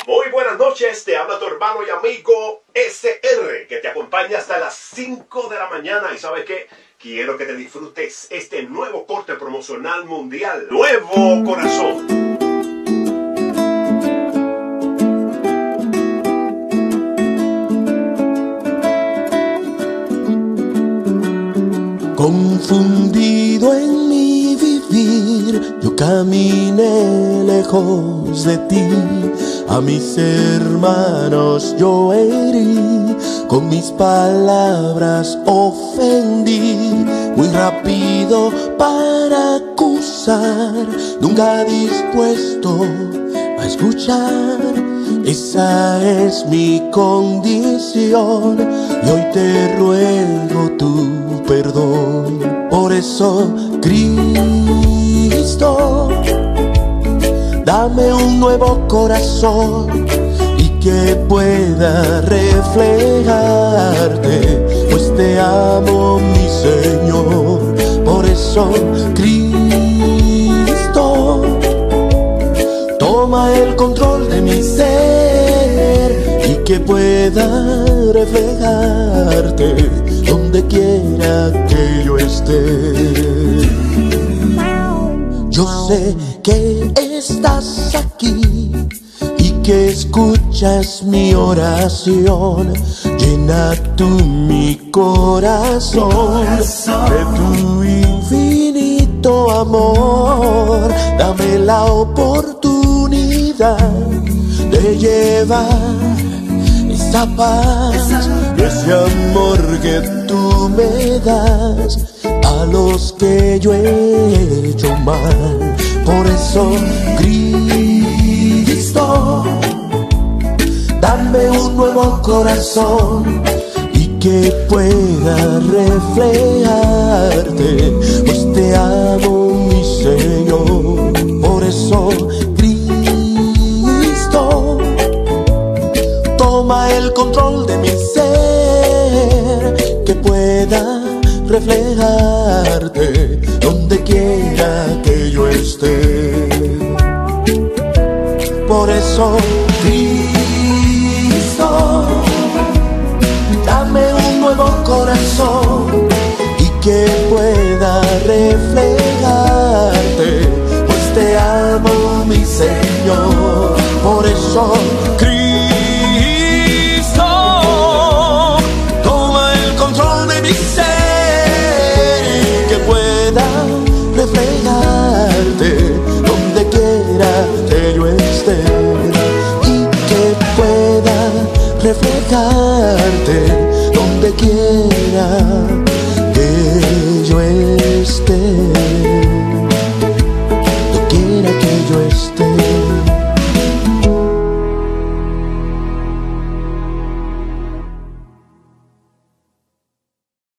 Muy buenas noches, te habla tu hermano y amigo SR, que te acompaña hasta las 5 de la mañana. ¿Y sabe qué? Quiero que te disfrutes este nuevo corte promocional mundial, Nuevo Corazón. Confundido en mi vivir, yo caminé lejos de ti. A mis hermanos yo herí, con mis palabras ofendí. Muy rápido para acusar, nunca dispuesto a escuchar. Esa es mi condición y hoy te ruego tu perdón. Por eso, Cristo, dame un nuevo corazón y que pueda reflejarte, pues te amo, mi Señor. Por eso, Cristo, toma el control de mi ser y que pueda reflejarte donde quiera que yo esté. Yo sé que estás aquí y que escuchas mi oración. Llena tú mi corazón de tu infinito amor. Dame la oportunidad de llevar esa paz, ese amor que tú me das a los que yo he hecho mal. Por eso, Cristo, dame un nuevo corazón y que pueda reflejarte, pues te amo, mi Señor. Por eso, Cristo, toma el control de mi ser, que pueda reflejarte donde quiera que yo esté. Por eso, Cristo, dame un nuevo corazón y que pueda reflejarte, pues te amo, mi Señor. Por eso, Cristo, toma el control de mi ser y que pueda reflejarte donde quiera que yo esté, y que pueda reflejarte